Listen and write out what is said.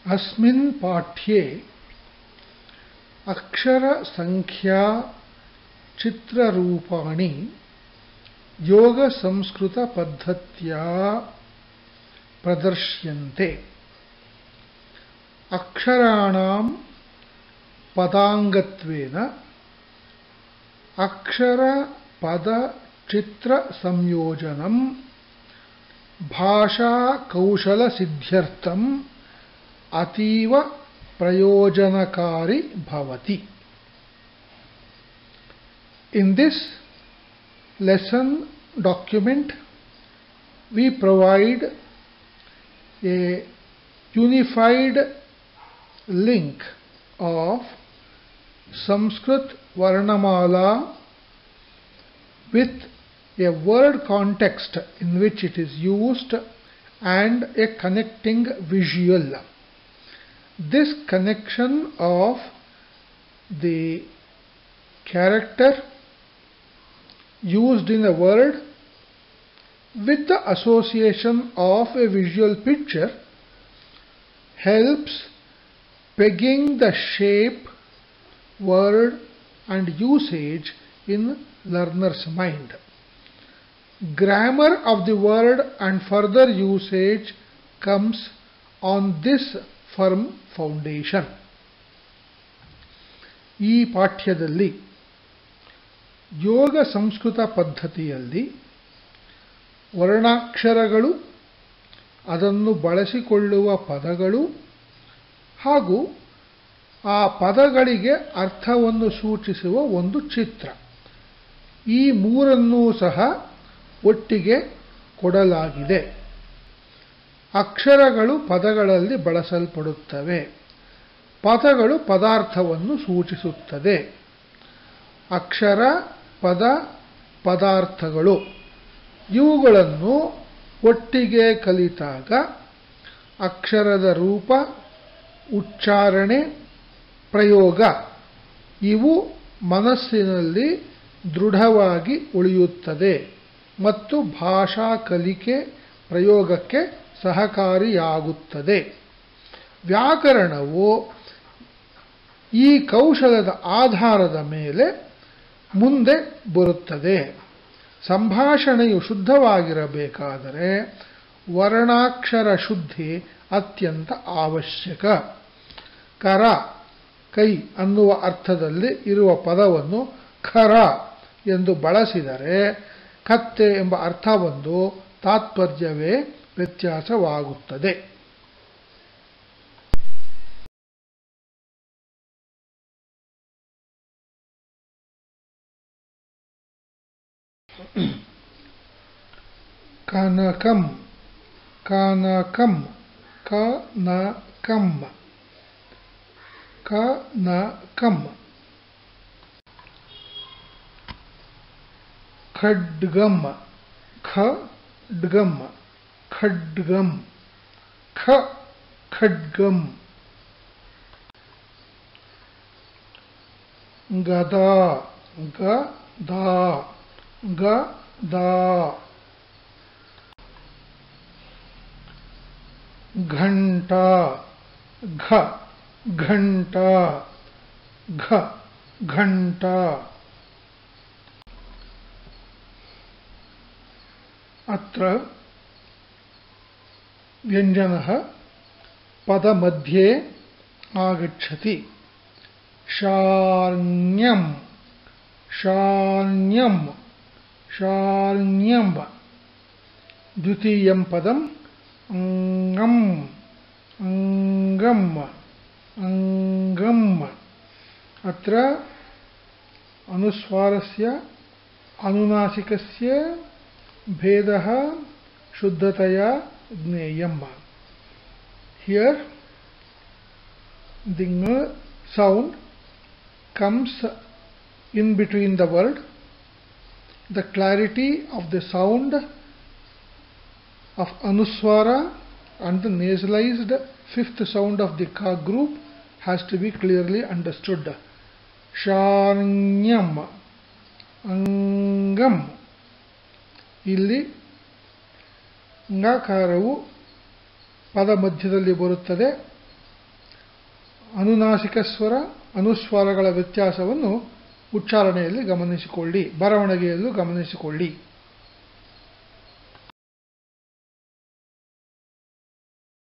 अस्मिन् पाठ्ये अक्षरसंख्या चित्ररूपाणि योगसंस्कृतपद्धत्या प्रदर्श्यन्ते। अक्षराणां पदाङ्गत्वेन अक्षरपदचित्रसंयोजनं भाषाकौशलसिद्ध्यर्थम् अतीव प्रयोजनकारी भवति। In this lesson document, we provide a unified link of Sanskrit Varnamala with a word context in which it is used and a connecting visual. This connection of the character used in a word with the association of a visual picture helps pegging the shape, word and usage in learner's mind. Grammar of the word and further usage comes on this firm foundation. ಈ ಪಾಠ್ಯದಲ್ಲಿ ಯೋಗ ಸಂಸ್ಕೃತ ಪದ್ಧತಿಯಲ್ಲಿ ವರ್ಣಾಕ್ಷರಗಳು, ಅದನ್ನು ಬಳಸಿಕೊಳ್ಳುವ ಪದಗಳು ಹಾಗೂ ಆ ಪದಗಳಿಗೆ ಅರ್ಥವನ್ನು ಸೂಚಿಸುವ ಒಂದು ಚಿತ್ರ, ಈ ಮೂರನ್ನೂ ಸಹ ಒಟ್ಟಿಗೆ ಕೊಡಲಾಗಿದೆ. ಅಕ್ಷರಗಳು ಪದಗಳಲ್ಲಿ ಬಳಸಲ್ಪಡುತ್ತವೆ, ಪದಗಳು ಪದಾರ್ಥವನ್ನು ಸೂಚಿಸುತ್ತದೆ. ಅಕ್ಷರ, ಪದ, ಪದಾರ್ಥಗಳು ಇವುಗಳನ್ನು ಒಟ್ಟಿಗೆ ಕಲಿತಾಗ ಅಕ್ಷರದ ರೂಪ, ಉಚ್ಚಾರಣೆ, ಪ್ರಯೋಗ ಇವು ಮನಸ್ಸಿನಲ್ಲಿ ದೃಢವಾಗಿ ಉಳಿಯುತ್ತದೆ ಮತ್ತು ಭಾಷಾ ಕಲಿಕೆ, ಪ್ರಯೋಗಕ್ಕೆ ಸಹಕಾರಿಯಾಗುತ್ತದೆ. ವ್ಯಾಕರಣವು ಈ ಕೌಶಲದ ಆಧಾರದ ಮೇಲೆ ಮುಂದೆ ಬರುತ್ತದೆ. ಸಂಭಾಷಣೆಯು ಶುದ್ಧವಾಗಿರಬೇಕಾದರೆ ವರ್ಣಾಕ್ಷರ ಶುದ್ಧಿ ಅತ್ಯಂತ ಅವಶ್ಯಕ. ಕರ, ಕೈ ಅನ್ನುವ ಅರ್ಥದಲ್ಲಿ ಇರುವ ಪದವನ್ನು ಖರ ಎಂದು ಬಳಸಿದರೆ ಕತ್ತೆ ಎಂಬ ಅರ್ಥವೊಂದು, ತಾತ್ಪರ್ಯವೇ ವ್ಯತ್ಯಾಸವಾಗುತ್ತದೆ. ಕನಕಂ, ಕನಕಂ, ಕನಕಂ, ಕನಕಂ. ಖಡ್ಗಂ, ಖಡ್ಗಂ, ಖಡ್ಗಂ, ಖಡ್ಗಂ. ಗದಾ, ಗದಾ, ಗದಾ. ಘಂಟಾ, ಘ, ಘಂಟಾ, ಘ, ಘಂಟಾ. ಅತ್ರ ವ್ಯಂಜನಃ ಪದಮಧ್ಯೆ ಆಗಚ್ಚತಿ. ಶಾರ್ಣ್ಯಂ, ಶಾರ್ಣ್ಯಂ, ಶಾರ್ಣ್ಯಂ. ದ್ವಿತೀಯಂ ಪದಂ ಅಂಗಂ, ಅಂಗಂ, ಅಂಗಂ. ಅತ್ರ ಅನುಸ್ವಾರಸ್ಯ ಅನುನಾಸಿಕಸ್ಯ ಭೇದಃ ಶುದ್ಧತಯಾ ಜ್ಞೇಯಂ. Here the ng sound comes in between the word. The clarity of the sound of anuswara and the nasalized fifth sound of the ka group has to be clearly understood. Sharnyam, angam. ಇಲ್ಲಿ ಂಗಾಕಾರವು ಪದ ಮಧ್ಯದಲ್ಲಿ ಬರುತ್ತದೆ. ಅನುನಾಸಿಕ ಸ್ವರ ಅನುಸ್ವರಗಳ ವ್ಯತ್ಯಾಸವನ್ನು ಉಚ್ಚಾರಣೆಯಲ್ಲಿ ಗಮನಿಸಿಕೊಳ್ಳಿ, ಬರವಣಿಗೆಯಲ್ಲೂ ಗಮನಿಸಿಕೊಳ್ಳಿ.